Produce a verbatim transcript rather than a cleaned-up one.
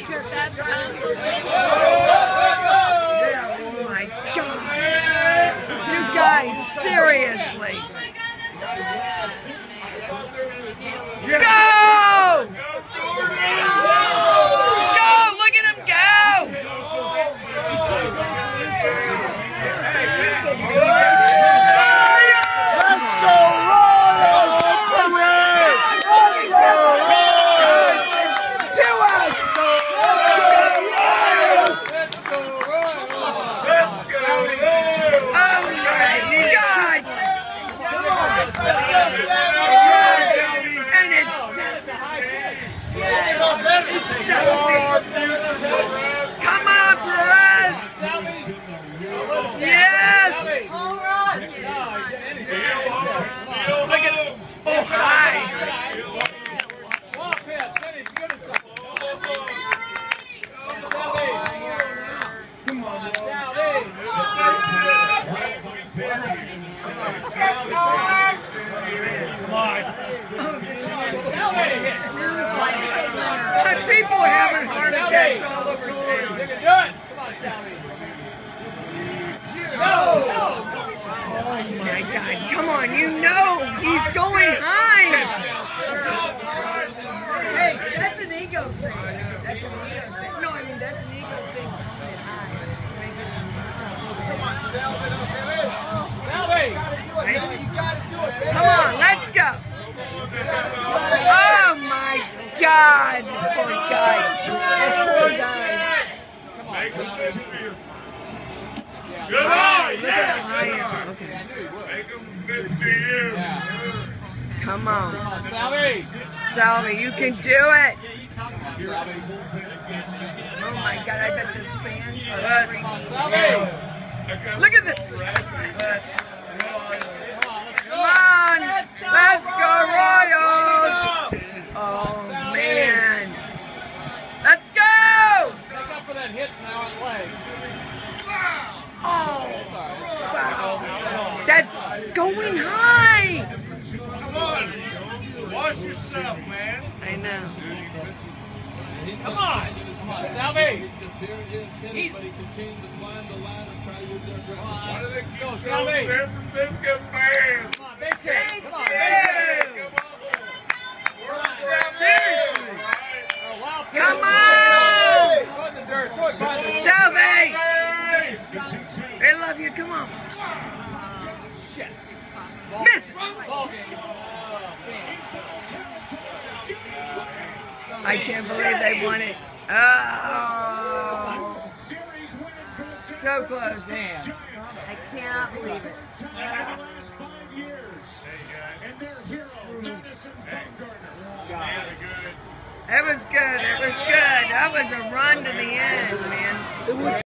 Oh my God. You guys, seriously. Go! Go! Look at him go! Let's go, Royals! Two outs! Come on, Perez! Yes! All right! Look at oh, hi! Come on, people are having heart attacks all over town. Oh my God, come on, you know he's going high. Hey, that's an ego thing. That's an ego thing. No, I mean, that's an ego thing. Come on, Salvador Perez. Salvi! You gotta do it, baby. Come on, let's go. Oh my God, poor guy. Poor guy. Good on! Yeah! Okay. Make him good to you. Come on. Salvi! Salvi, you can do it. Oh my God, I bet this fans are freaking. Salvi! Look at this. Come on. Let's go, Royals. Oh, man. Let's go. Make up for that hit now on leg. Oh, that's going high. Come on! Watch yourself, man. I know. Come on! Salvi! He's but he continues to climb the ladder and try to use their aggressive. Why do they keep Go, showing Salvi. San Francisco fans? Come on, big shake! Come on, big Thank shake! you. Seriously! Oh, wow, Come Throw on. it in the dirt. Throw it by the Salvi. They love you. Come on. shit. Miss it. Ball game. I can't believe they won it. Oh. So close. Damn. I cannot believe it. It was good. It was good. That was a run to the end, man.